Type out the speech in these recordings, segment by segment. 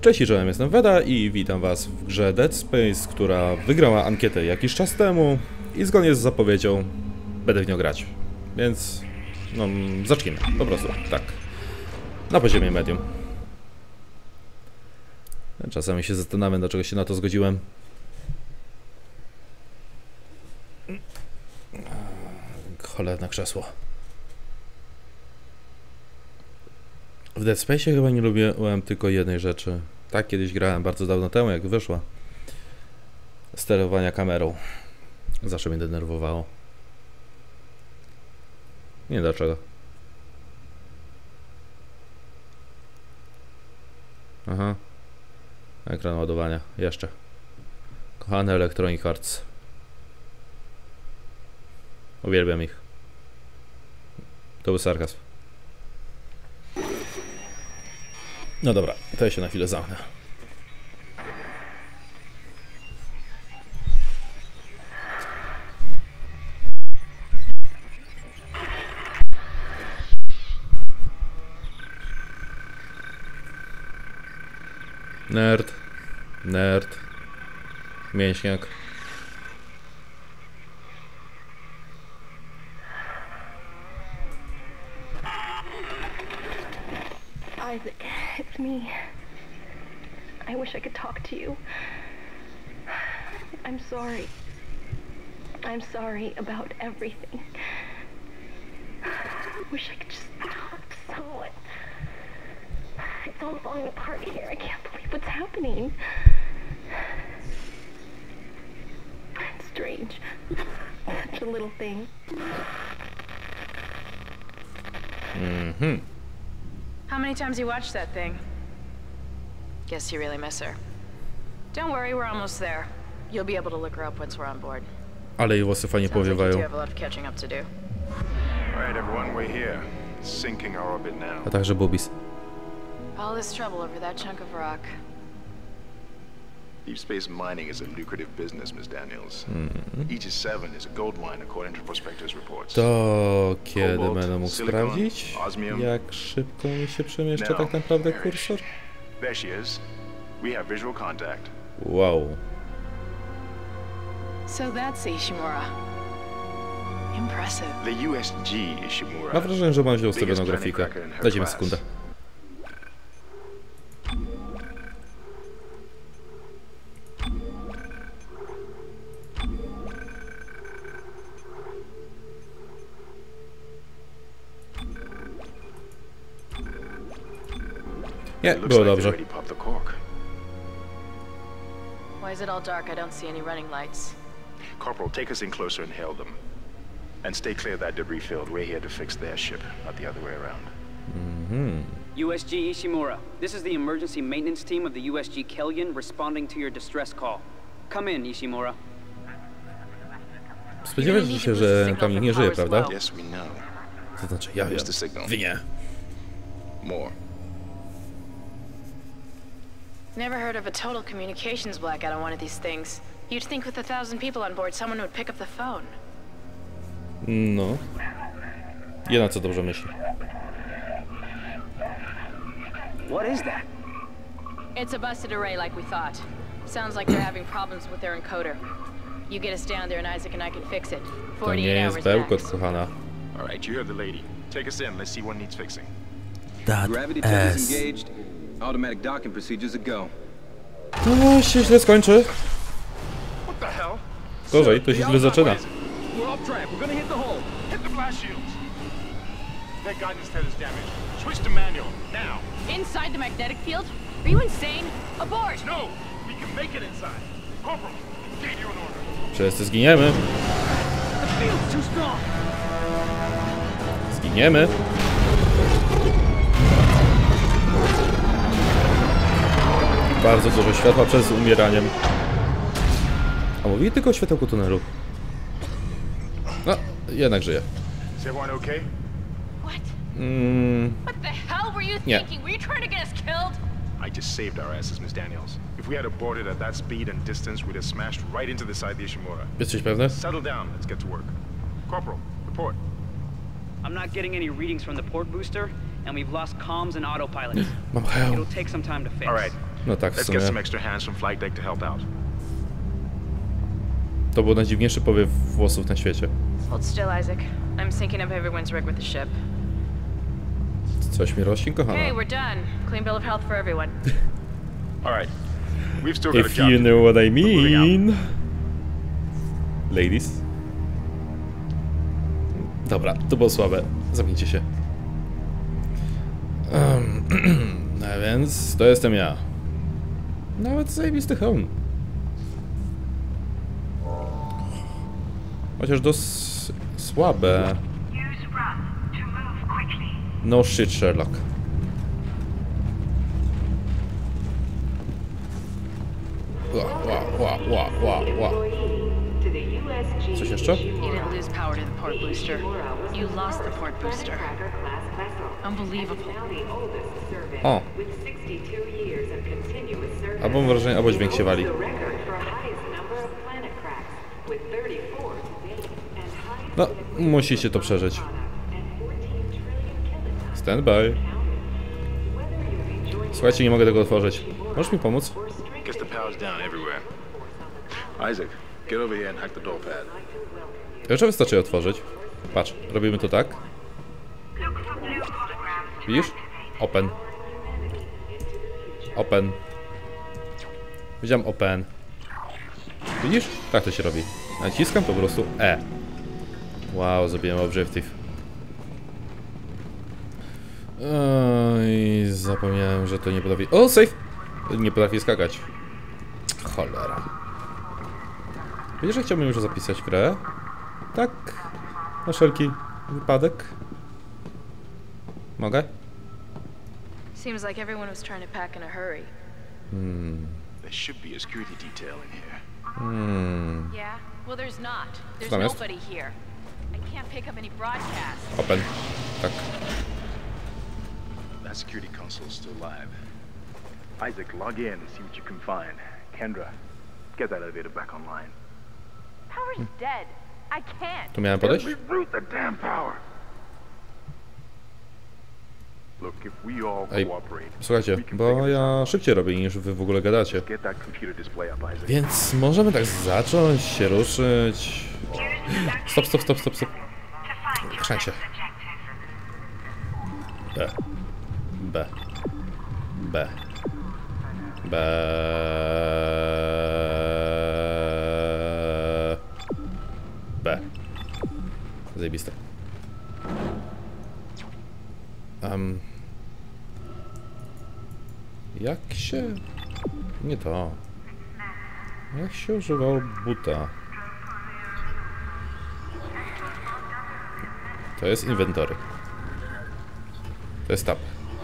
Cześć i czołem, jestem Weda i witam was w grze Dead Space, która wygrała ankietę jakiś czas temu i zgodnie z zapowiedzią będę w nią grać. Więc no, zacznijmy, po prostu, tak. Na poziomie medium. Czasami się zastanawiam, dlaczego się na to zgodziłem. Cholerne krzesło. W Dead Space chyba nie lubiłem tylko jednej rzeczy. Tak, kiedyś grałem bardzo dawno temu, jak wyszła. Sterowania kamerą. Zawsze mnie denerwowało. Nie wiem dlaczego. Aha. Ekran ładowania. Jeszcze. Kochane Electronic Arts. Uwielbiam ich. To był sarkazm. No dobra, to ja się na chwilę zamknę. Nerd. Nerd. Mięśniak. Isaac, it's me. I wish I could talk to you. I'm sorry. I'm sorry about everything. I wish I could just talk to someone. It's all falling apart here. I can't believe what's happening. It's strange. Such a little thing. Mhm. How many times you watched that thing? Guess you really miss her. Don't worry, we're almost there. You'll be able to look her up once we're on board. Ale jej włosy fajnie Sounds like you powiewają. do have a lot of catching up to do. All right, everyone, we're here. Sinking our orbit now. A także boobies. All this trouble over that chunk of rock. Deep space mining is a lucrative business, Ms. Daniels. Aegis 7 is a gold mine according to prospectors' reports. To kiedy Cobalt, będę mógł silicon, sprawdzić, osmium. jak szybko mi się przemieszcza Now, tak naprawdę there kursor? There she is. We have visual contact. Wow. So that's Ishimura. Impressive. The USG Ishimura. Mam wrażenie, że mam źle biggest ustawioną planet grafikę. cracker in her Dajcie mi class. sekundę. Nie, It looks było like they dobrze. already popped the cork. Why is it all dark? I don't see any running lights. Corporal, take us in closer and hail them. And stay clear of that debris field. We're here to fix their ship, not the other way around. USG Ishimura, this is the emergency maintenance team of the USG Kellion responding to your distress call. Come in, Ishimura. Spodziewacie się, że tam nikt nie żyje, prawda? Yes, we know. To znaczy, ja wiem. Here's the signal. Wy nie. More. Never heard of a total communications blackout on one of these things. You'd think with 1,000 people on board, someone would pick up the phone. No. Jedna co dobrze myśli. What is that? It's a busted array like we thought. Sounds like they're having problems with their encoder. You get us down there and Isaac and I can fix it. To 48 nie jest hours bełkot, max. kochana. All right, you heard the lady. Take us in. Let's see what needs fixing. Gravity check is engaged. Automatic docking procedures a go. To się źle skończy. What the hell? Gorzej, to się źle zaczyna. We're off track. We're gonna hit the hull. Hit the blast shields. That guidance tent is damaged. Switch to manual, now. Inside the magnetic field? Are you insane? Abort! No, we can make it inside. Corporal, get you in order. Wszyscy zginiemy. The field's too strong. Zginiemy. Bardzo dużo światła przed umieraniem. A mówili tylko o światełku tunelu. No, jednak żyje. Is everyone okay? What? What the hell were you Yeah. thinking? Were you trying to get us killed? I just saved our asses, Miss Daniels. If we had aborted at that speed and distance, we'd have smashed right into the side of the Ishimura. Jesteś pewny? Settle down, let's get to work. Corporal, report. I'm not getting any readings from the port booster, and we've lost comms and autopilot. Mam hełm. It'll take some time to fix. All right, No tak, w Let's sumie. get some extra hands from flight deck to help out. To był najdziwniejszy powiew włosów na świecie. Hold still, Isaac. I'm syncing up everyone's rig with the ship. Coś mi rośnie, kochana. Hey, we're done. Clean bill of health for everyone. All right. We've still got a If job you to do. know what I Moving out. mean. Ladies. Dobra, to było słabe. Zamknijcie się. No więc to jestem ja. Nawet zajebisty hełm. Chociaż dość słabe. No shit, Sherlock. Coś jeszcze? You didn't lose power to the port booster. You lost the port booster. Unbelievable. O. Albo mam wrażenie, albo dźwięk się wali. No, musicie to przeżyć. Stand by. Słuchajcie, nie mogę tego otworzyć. Możesz mi pomóc? Guess the power's down everywhere. Isaac, get over here and hack the door pad. Jeszcze wystarczy je otworzyć. Patrz, robimy to tak. Widzisz? Open. Open. Widziałem open. Widzisz? Tak to się robi. Naciskam po prostu E. Wow, zrobiłem objective. Oj, zapomniałem, że to nie potrafi... O, safe! Nie potrafi skakać. Cholera. Wiesz, że chciałbym już zapisać grę? Tak. Na wszelki wypadek. Mogę? Seems like everyone was trying to pack in a hurry. There should be a security detail in here. Yeah? Well, there's not. There's Tam jest. nobody here. I can't pick up any broadcasts. Open. Tak. That security console's still live. Isaac, log in and see what you can find. Kendra, get that elevator back online. Power's dead. I can't. Tu miałem podejść? Reroute the damn power. Look, if we all Ej, cooperate, słuchajcie, we can bo figure this ja out. szybciej robię niż wy w ogóle gadacie. Get that computer display up, Isaac. Więc możemy tak zacząć się ruszyć. Stop, stop, stop, stop, stop. Chrzęcie. B. B. B. B. B. Zajebiste. Jak się... Nie to. Jak się używał buta? To jest inwentory. To jest tab.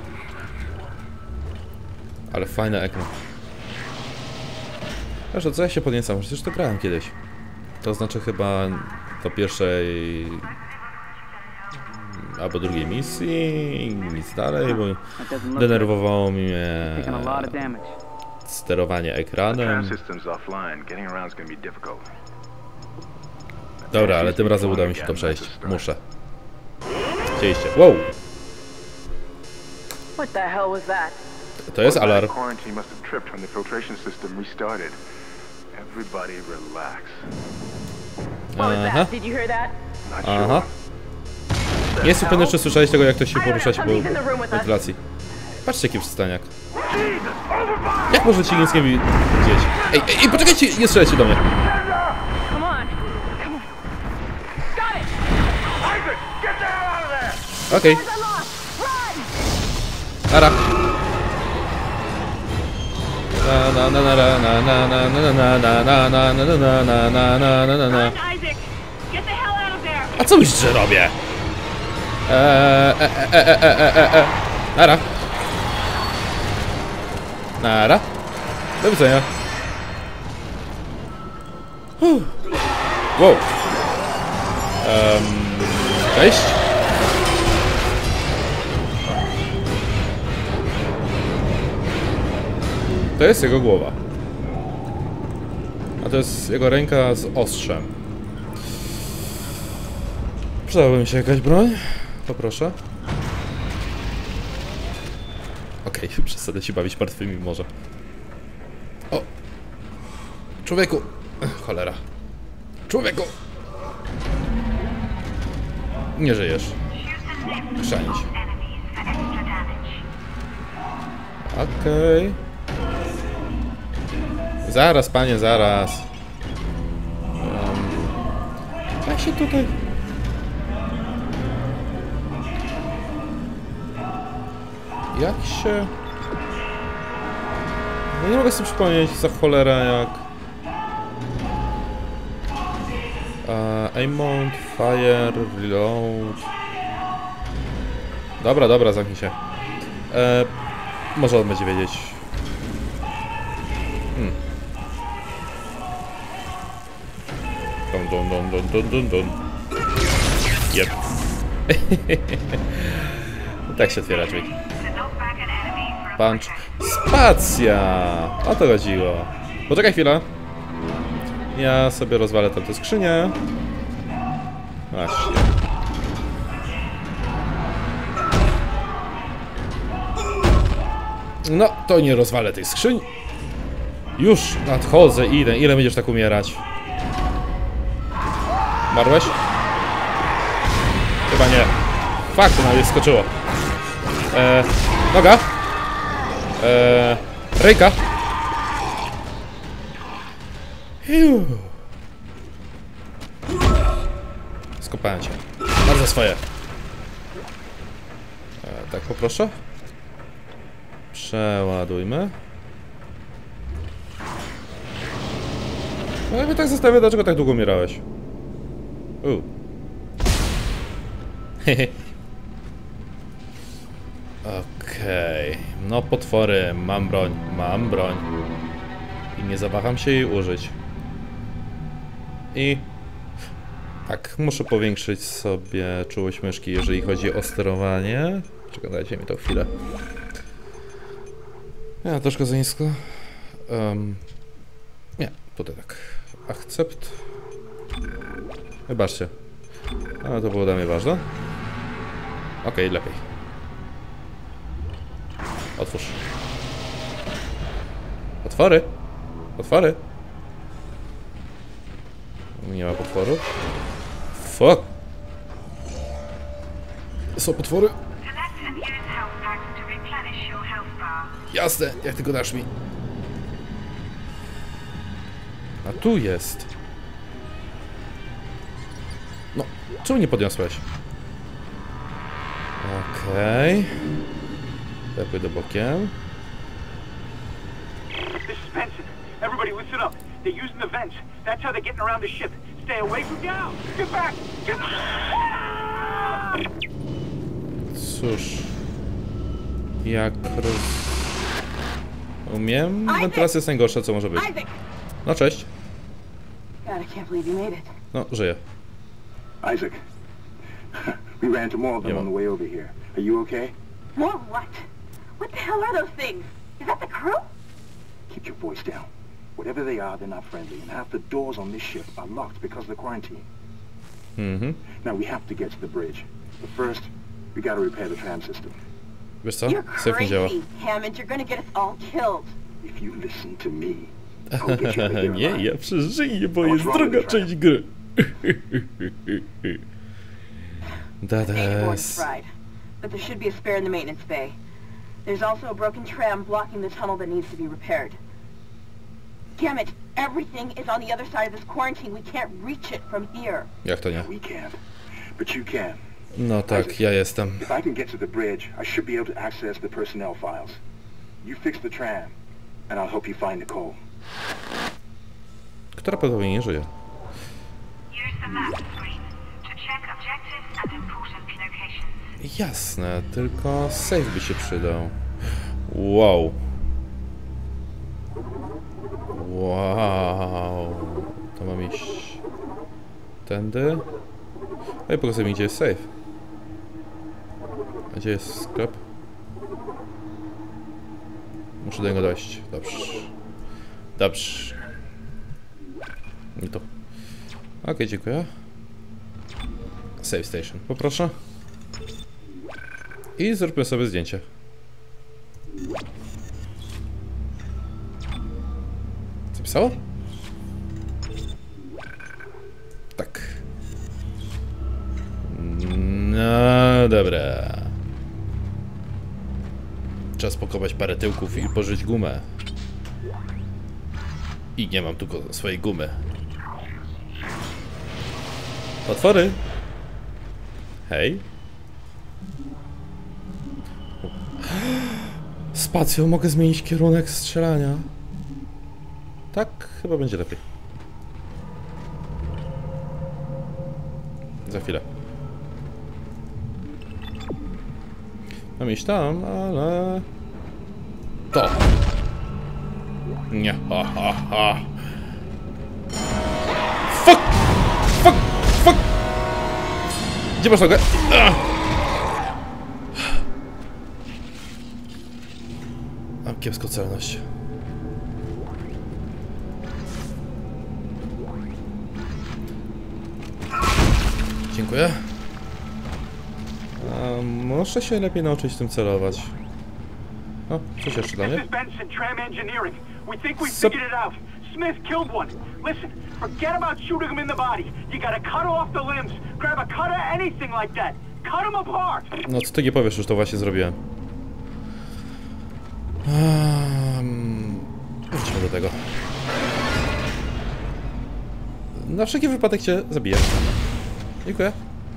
Ale fajny ekran. Wiesz, co ja się podniecam? Przecież to grałem kiedyś. To znaczy chyba do pierwszej... albo drugiej misji, nic dalej, bo denerwowało mnie sterowanie ekranem. Dobra, ale tym razem udało mi się to przejść. Muszę. Chcieliście. Wow! What the hell was that? To jest alarm. Quarantine must have tripped when the filtration system restarted. Everybody relax. What was Aha. that? Did you hear that? Not sure. Aha. Nie jestem pewny, czy słyszałeś tego, jak ktoś się poruszać po wentylacji. Patrzcie, jaki przystaniak. Jak może ci nic nie widzieć? Ej, poczekajcie, nie strzelajcie do mnie. Come on. Come on. Got it. Isaac, get the hell out of there! Okej. I'm lost. Run. Ara. Na na na na na na na na na na na na na na na na na na na. Isaac, get the hell out of there. A co myślisz, że robię? Nara. Nara. Do widzenia. Wow. Cześć. To jest jego głowa. A to jest jego ręka z ostrzem. Przydałaby mi się jakaś broń? Poproszę. Okej, przesadę się bawić martwymi może. O! Człowieku! Cholera. Człowieku! Nie żyjesz. Chrzanić. Okej. Zaraz, panie, zaraz. Jak się tutaj... Jak się... No nie mogę sobie przypomnieć za cholera jak... Aimount, fire, reload... Dobra, dobra, zamknij się. Może on będzie wiedzieć. Dun. Jep. Tak się otwiera drzwi. Punch. Spacja! O to chodziło. Poczekaj chwilę. Ja sobie rozwalę tamtą skrzynię. Właśnie. No, to nie rozwalę tej skrzyni. Już nadchodzę, idę. Ile będziesz tak umierać? Marłeś? Chyba nie. Fakt, to nawet skoczyło. Noga. Ręka. Skopałem cię. Bardzo swoje. Tak poproszę. Przeładujmy. No ja mnie tak zastanawiam, dlaczego tak długo umierałeś. Okej. No potwory. Mam broń. Mam broń. I nie zawaham się jej użyć. I... Tak, muszę powiększyć sobie czułość myszki, jeżeli chodzi o sterowanie. Czekaj, dajcie mi to chwilę. Ja troszkę za nisko. Nie, tutaj tak. Akcept. Wybaczcie. Ale to było dla mnie ważne. Okej, lepiej. Otwórz. Potwory! Potwory! Nie ma potworów. Fuck! Są potwory? Jasne, jak tylko dasz mi. A tu jest. No, czemu nie podniosłeś? Okej. Ja pójdę bokiem. This is Benson. Everybody listen up. They're using the vents. That's how they're getting around the ship. Stay away from now. Get back! Get back! Cóż. Jak umiem? Wentylacja jest najgorsza, co może być. No, cześć. No, żyję. Isaac, we ran into more of them on the way over here. Are you okay? More what? What the hell are those things? Is that the crew? Keep your voice down. Whatever they are, they're not friendly, and half the doors on this ship are locked because of the quarantine. Now we have to get to the bridge. But first, we gotta repair the tram system. Wiesz co? You're Safe nie działa. crazy, Hammond. You're gonna get us all killed. If you listen to me, I'll get you out of here Nie, alive. ja przeżyję, bo jest druga część gry. Board's fried, but there should be a spare in the maintenance bay. There's also a broken tram blocking the tunnel that needs to be repaired. Damn it! Everything is on the other side of this quarantine. We can't reach it from here. Jak to nie? We can't, but you can. No tak, ja jestem. If I can get to the bridge, I should be able to access the personnel files. You fix the tram, and I'll help you find Nicole. Która pewnie nie żyje. Use the map screen to check objectives and important locations. Jasne, tylko save by się przydał. Wow. Wow. To mam iść tędy. No i pokazuj mi, gdzie jest save. A gdzie jest sklep? Muszę do niego dojść. Dobrze. Dobrze. Nie to. Okej, dziękuję. Save station, poproszę. I zróbmy sobie zdjęcie. napisało? Tak. No dobra. Czas pokopać parę tyłków i pożyć gumę. I nie mam tu swojej gumy. Potwory! Hej. Spacją mogę zmienić kierunek strzelania. Tak, chyba będzie lepiej. Za chwilę. Mam iść tam, ale... To! Nie, ha, ha, ha. Fuck! Fuck! Fuck! Gdzie masz nogę? Mam kiepską celność. Dziękuję. Muszę się lepiej nauczyć tym celować. O, coś jeszcze dla mnie. Smith killed one. Listen, forget about shooting him in the body. You gotta cut off the limbs. Grab a cutter, anything like that. Cut them apart. No co ty nie powiesz, już to właśnie zrobiłem. Wróćmy do tego. Na wszelki wypadek cię zabiję. Dziękuję.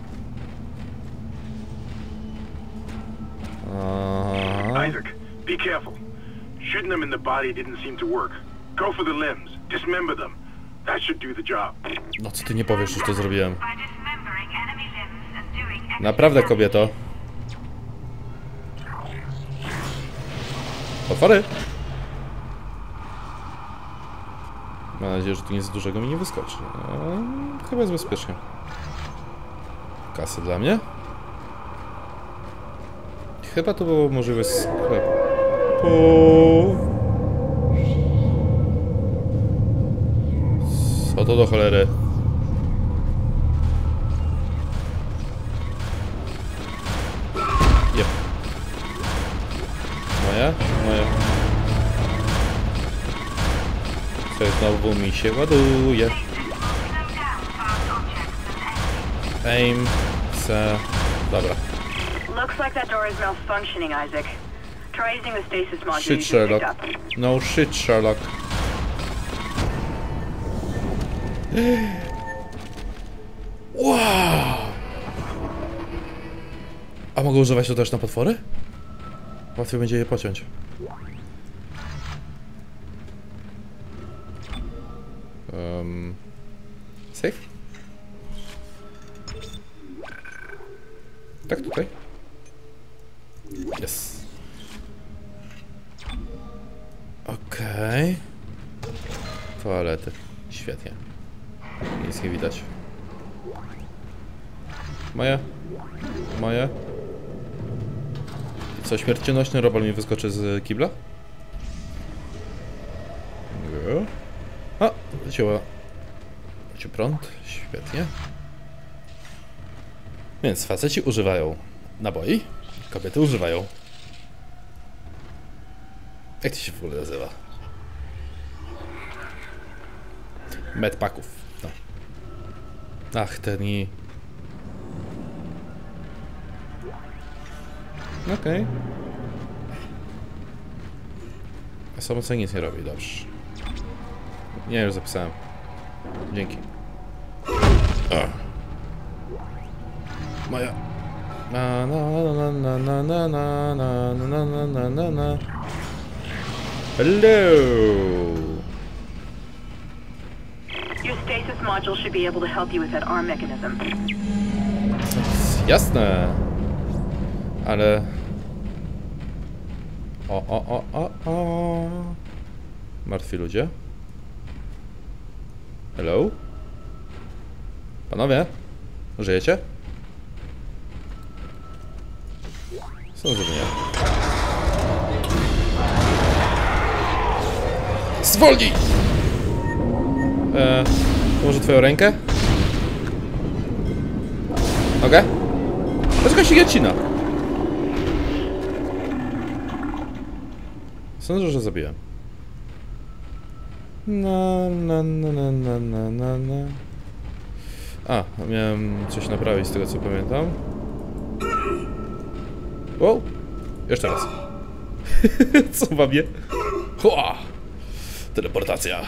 Isaac, be careful. Shooting them in the body didn't seem to work. Go for the limbs. Dismember them. That should do the job. No co ty nie powiesz, już to zrobiłem. Naprawdę, kobieto. Potwory! Mam nadzieję, że tu nic dużego mi nie wyskoczy. Chyba jest bezpiecznie. Kasy dla mnie. Chyba to było możliwe sklepu. Co to do cholery? Jep. Moje? Moje. Co znowu mi się ładuje. Aim. C. Dobra. Looks like that door is malfunctioning, Isaac. Try using the stasis module Shit, you Sherlock. picked up. No shit, Sherlock. Wow! A mogę używać to też na potwory? Łatwiej będzie je pociąć. Safe? Tak, tutaj? Yes. Okej. Toalety. Świetnie. Nic nie widać. Moje? Moje? I co, śmiercionośny robal mi wyskoczy z kibla? Nie. A, leciła. Lecił prąd. Świetnie. Więc faceci używają naboi, kobiety używają... Jak to się w ogóle nazywa? Medpaków. No. Ach, ten i... Okej. A samo co nic nie robi, dobrze. Nie, już zapisałem. Dzięki. Moja. Na na na na na na na na na na na na na. Hello. Your stasis module should be able to help you with that arm mechanism. Jasne. Ale... O. Martwi ludzie. Hello? Panowie? Żyjecie? Sądzę, że nie. Zwolnij! Może twoją rękę? Nogę? Dlaczego się odcina? Sądzę, że zabiłem. A, miałem coś naprawić z tego co pamiętam. Wow! Jeszcze raz. Co mam je? Hua! Teleportacja.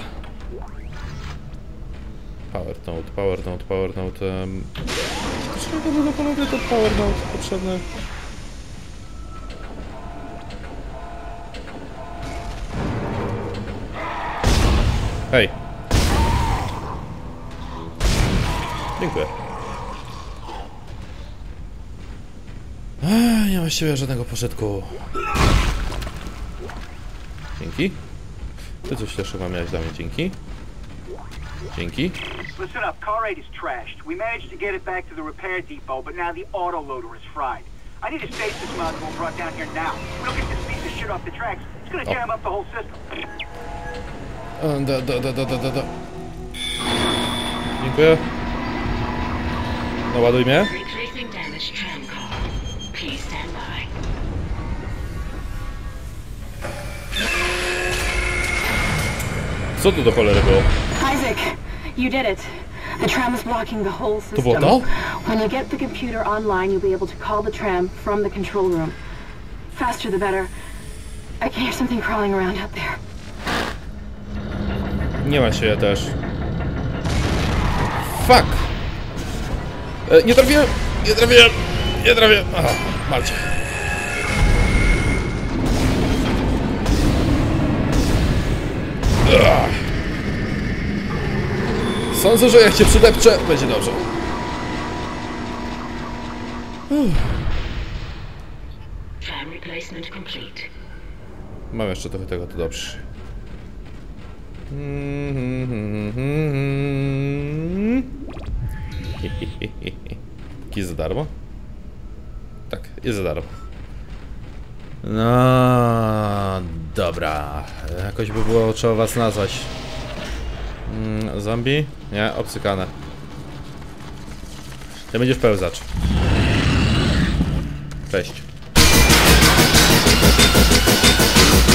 Power Note. Czego było panowie to Power Note potrzebne? Hej. Dziękuję. Nie ma właściwie żadnego pożytku. Dzięki. Ty coś też chyba miałeś dla mnie, dzięki. Dzięki. Listen up, car 8 is trashed. We managed to get it back to the repair depot, but now the autoloader is fried. I need a stasis module brought down here now. We don't get this piece of shit off the tracks. It's gonna jam up the whole system. Dziękuję. Naładuj mnie. Co tu do cholery było? Isaac, you did it. The tram is blocking the whole system. To było to? When you get the computer online, you'll be able to call the tram from the control room. Faster the better. I can hear something crawling around out there. Nie ma się, ja też. Fuck! Nie trafiłem! Aha, malcie. Sądzę, że jak cię przydepczę, będzie dobrze. Mam jeszcze trochę tego, to dobrze. Jest za darmo? Tak, jest za darmo. No dobra. Jakoś by było trzeba was nazwać. Zombie? Nie, obcykane. Ty będziesz pełzacz. Cześć.